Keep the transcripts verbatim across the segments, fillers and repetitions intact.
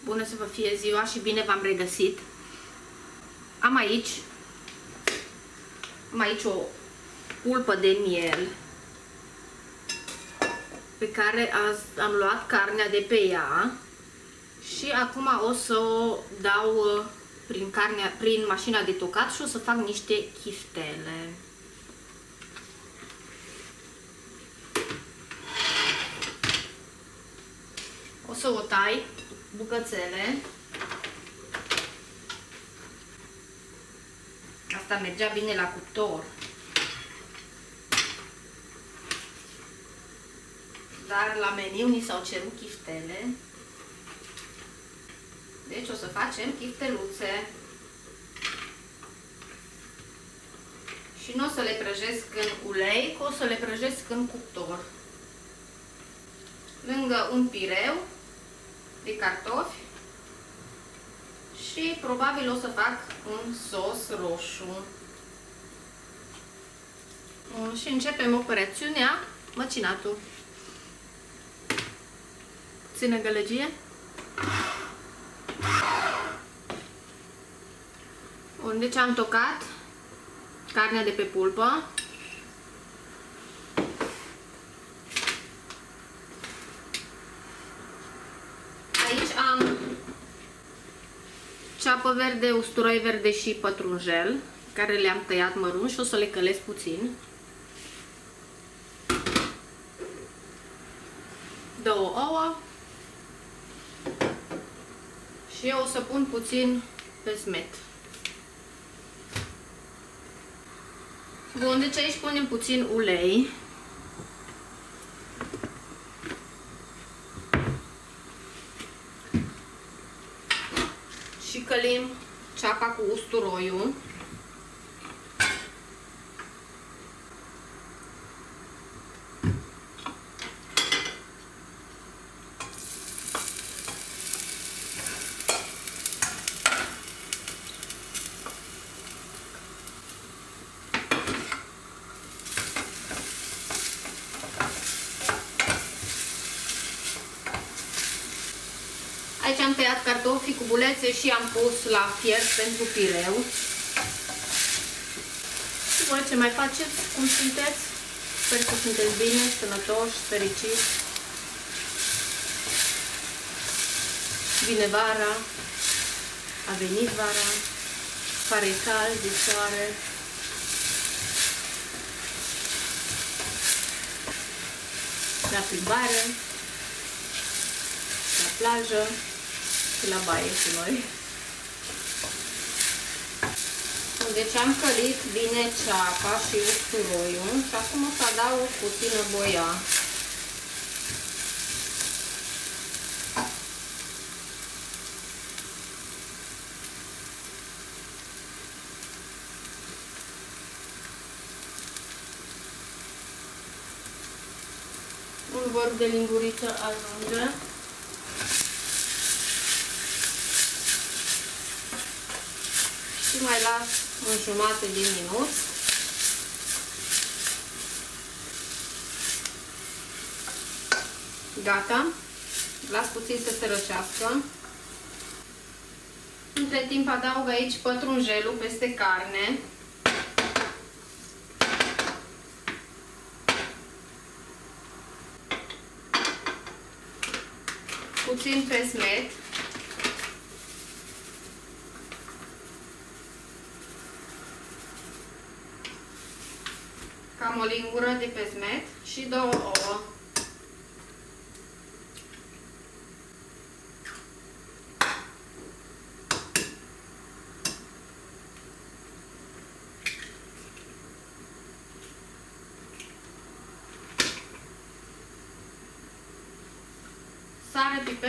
Bună să vă fie ziua și bine v-am regăsit. Am aici, am aici o pulpă de miel pe care azi am luat carnea de pe ea și acum o să o dau prin, carnea, prin mașina de tocat și o să fac niște chiftele. O să o tai bucățele. Asta mergea bine la cuptor. Dar la meniu ni s-au cerut chiftele. Deci o să facem chifteluțe. Și nu o să le prăjesc în ulei, o să le prăjesc în cuptor. Lângă un pireu de cartofi și probabil o să fac un sos roșu. Și începem operațiunea măcinatul. Puțină gălăgie. Bun, deci am tocat carnea de pe pulpă. Aici am ceapă verde, usturoi verde și pătrunjel, care le-am tăiat mărunt și o să le călesc puțin. Două ouă și eu o să pun puțin pesmet. Bun, deci aici punem puțin ulei. Și călim ceapa cu usturoiul. Aici am tăiat cartofii cu bulețe și am pus la fiert pentru pireu. Și voi ce mai faceți? Cum sunteți? Sper că sunteți bine, sănătoși, fericiți. Vine vara, a venit vara, pare cald, de soare. La plimbare, la plajă și la baie și noi. Deci am călit bine ceapa și usturoiul și acum o să adaug puțină boia. Un borg de linguriță ajunge. Și mai las un jumătate de minut. Gata. Las puțin să se răcească. Între timp adaug aici pătrunjelul peste carne. Puțin pesmet. Cam o lingură de pesmet și două ouă. Sare, piper.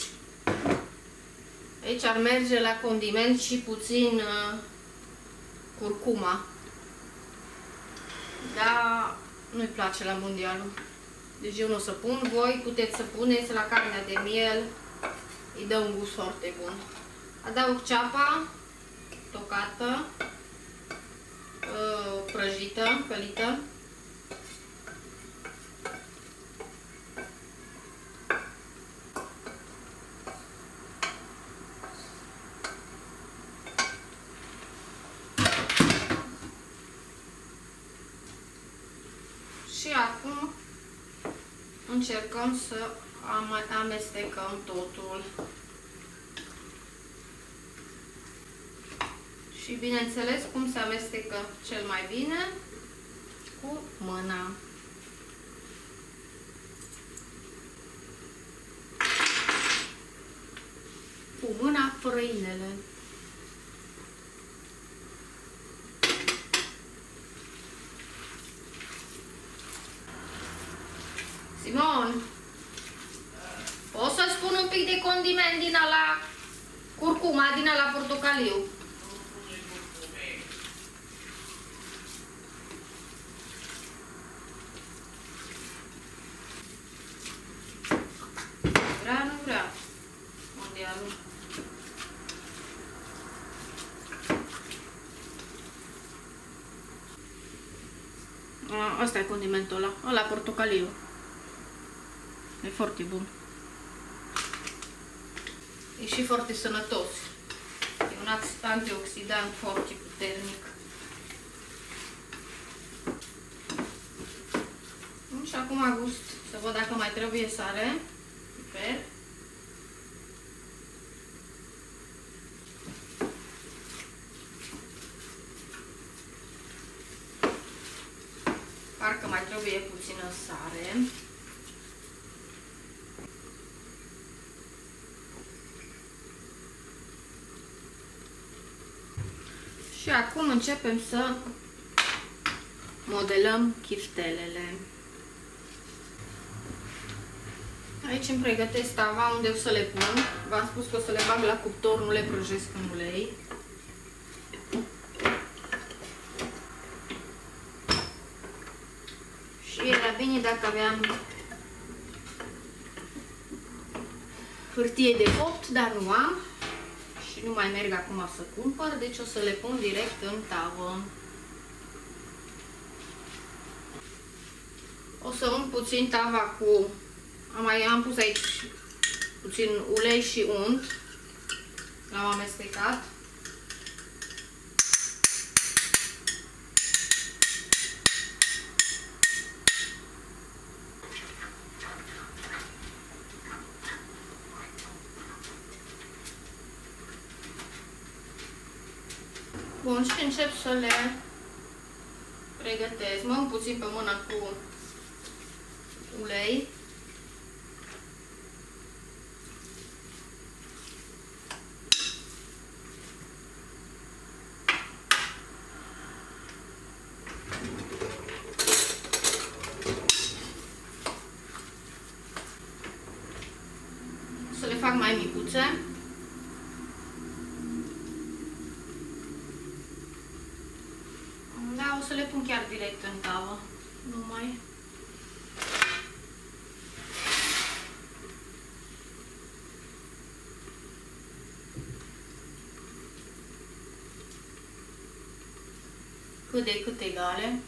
Aici ar merge la condiment și puțin uh, curcuma. Dar nu-i place la mondialul. Deci eu nu o să pun, voi puteți să puneți la carnea de miel, îi dă un gust foarte bun. Adaug ceapa tocată, prăjită, călită. Și acum încercăm să amestecăm totul. Și bineînțeles cum se amestecă cel mai bine? Cu mâna. Cu mâna fărăinele. Simon, poți să spun un pic de condiment din ala curcuma, din ala portocaliu? Vrea, nu vrea mondialul. Asta e condimentul ăla, ăla portocaliu. E foarte bun. E și foarte sănătos. E un antioxidant foarte puternic. Și acum gust, să văd dacă mai trebuie sare, piper. Parcă mai trebuie puțină sare. Și acum începem să modelăm chiftelele. Aici îmi pregătesc tava unde o să le pun. V-am spus că o să le bag la cuptor, nu le prăjesc în ulei. Și era bine dacă aveam hârtie de copt, dar nu am. Și nu mai merg acum să cumpăr, deci o să le pun direct în tavă. O să unt puțin tava cu... Am, mai, am pus aici puțin ulei și unt. L-am amestecat. Bun, și încep să le pregătesc. Mă unt puțin pe mână cu ulei. Să le fac mai micuțe. Da, o să le pun chiar direct în tavă. Nu mai... Cât de cât egale.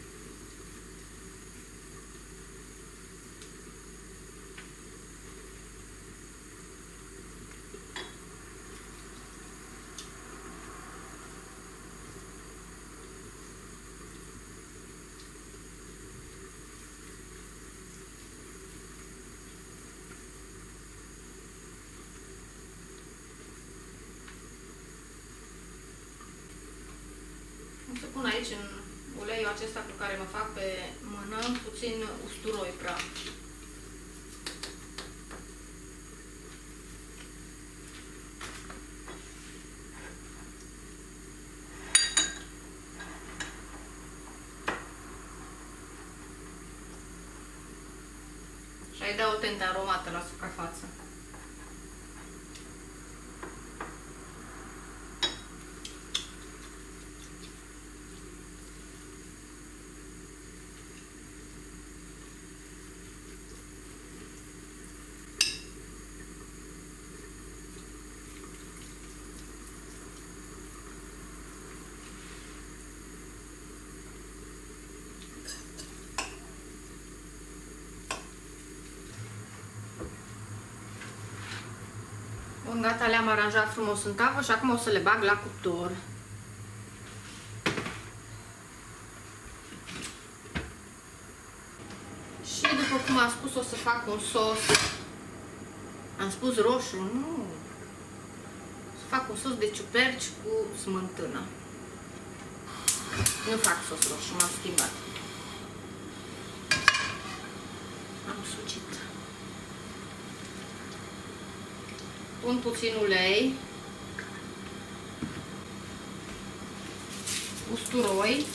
O să pun aici în uleiul acesta cu care mă fac pe mână puțin usturoi praf. Și ai da o tentă aromată la suprafață. Gata, le-am aranjat frumos în tavă și acum o să le bag la cuptor. Și după cum am spus, o să fac un sos. Am spus roșu, nu. O să fac un sos de ciuperci cu smântână. Nu fac sos roșu, m-am schimbat. Am sucit. Pun puțin ulei, usturoi,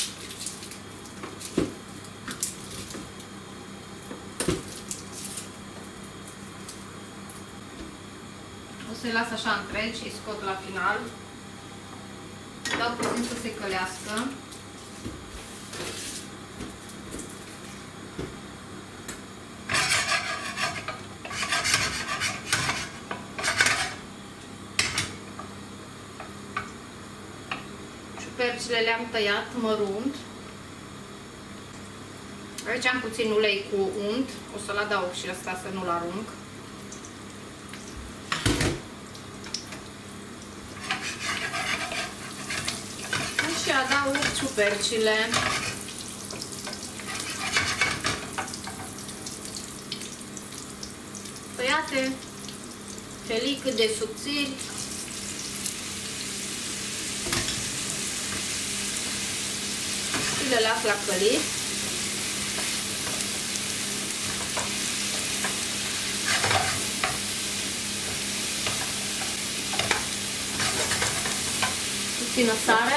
o să-i las așa întregi și îi scot la final, dau puțin să se călească. Ciupercile le-am tăiat mărunt. Aici am puțin ulei cu unt. O să-l adaug și asta, să nu-l arunc. Și adaug ciupercile. Tăiate felii cât de subțiri. Le las la călit. Puțină sare.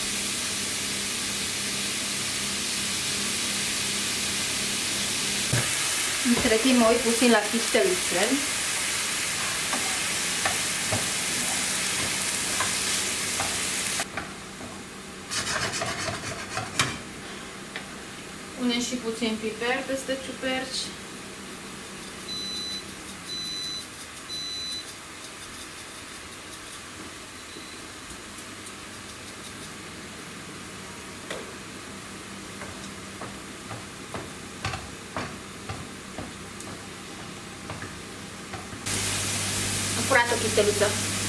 Între timp mă uit puțin la chisteluțe. Punem și puțin piper peste ciuperci. Am furat o chisteluță.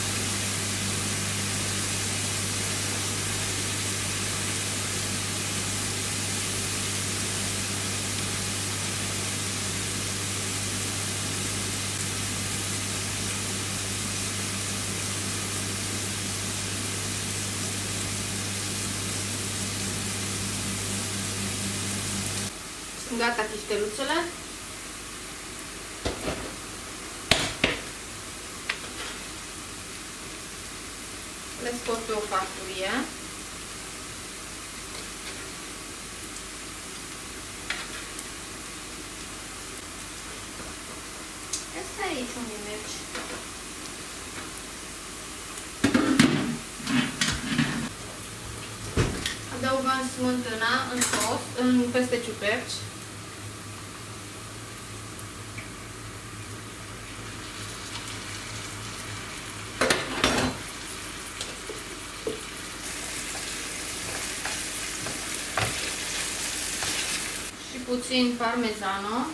Sunt gata chisteluțele. Le scot pe o farfurie. Asta e aici unde mergi. Adăugăm smântâna în sos, în peste ciuperci. Și puțin parmezano.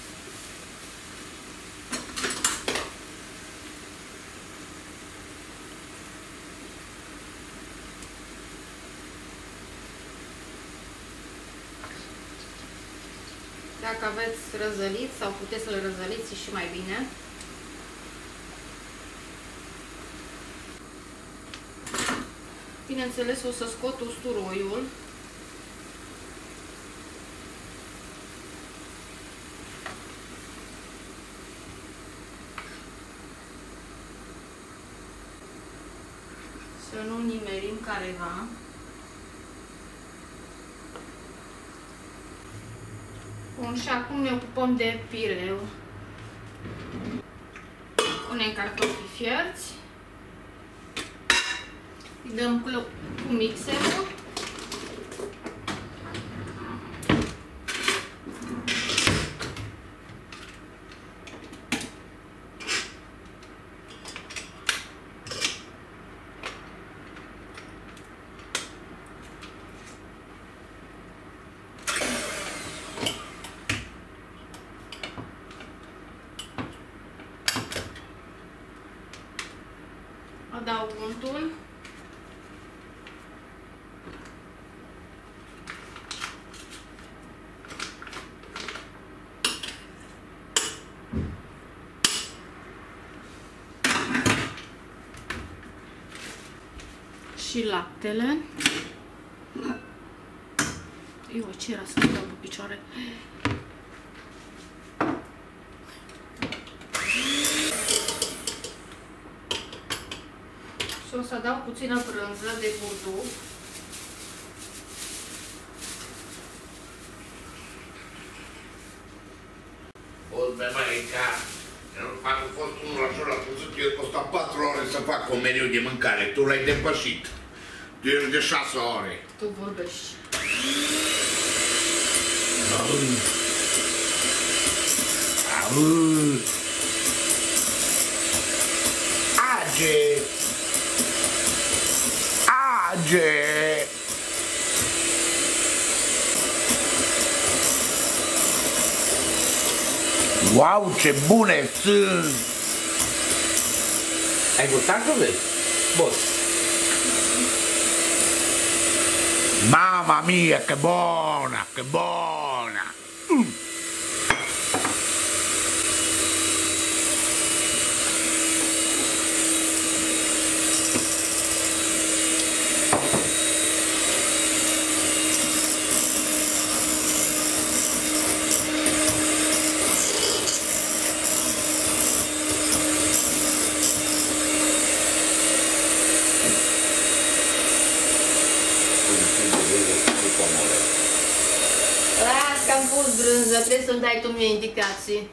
Dacă aveți răzăliți sau puteți să le răzăliți și mai bine. Bineînțeles, o să scot usturoiul. Să nu nimerim careva. Bun, și acum ne ocupăm de pireu. Punem cartofii fierți. Îi dăm cu, cu mixerul. untul. Și laptele. Eu, ce era să mă dau pe picioare? Și o să dau puțină brânză de burduf. Poți bea mai aici, eu am fost unul așa la puzit, eu costa patru ore să fac o meniu de mâncare, tu l-ai depășit. Tu ești de șase ore. Tu vorbești. Auzi. Auzi. Age. Age. Wow, ce bune sunt! Ai gustat sau vezi? Bun. Mamma mia, che buona, che buona! Mm. Las că am pus brânză, trebuie să-mi dai tu mie indicații.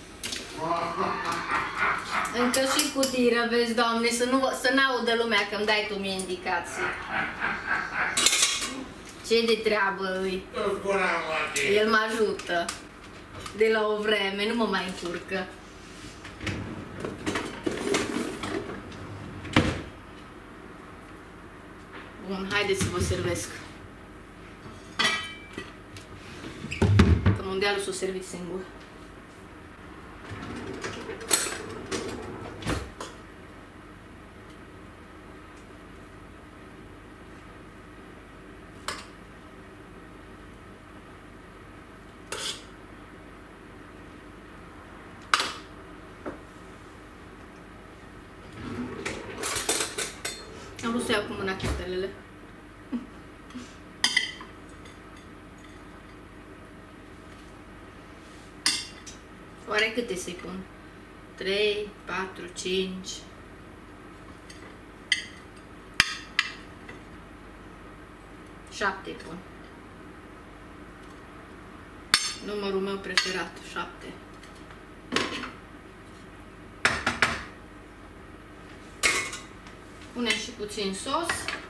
Încă și cutiră, vezi, Doamne, să nu să n-audă lumea că îmi dai tu mie indicații. Ce de treabă îi? El mă ajută. De la o vreme, nu mă mai încurcă. Bun, haideți să vă servesc. Că mondialul s-o servit singur. Am vrut să iau cu mâna chetelele. Oare câte să-i pun? trei, patru, cinci... șapte pun. Numărul meu preferat, șapte. Punem și puțin sos.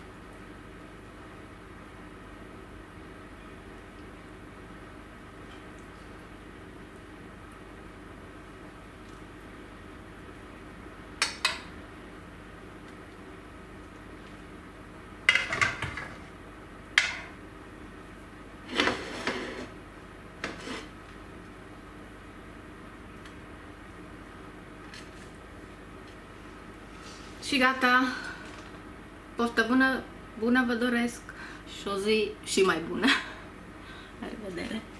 Și gata. Poftă bună, bună vă doresc și o zi și mai bună. La revedere!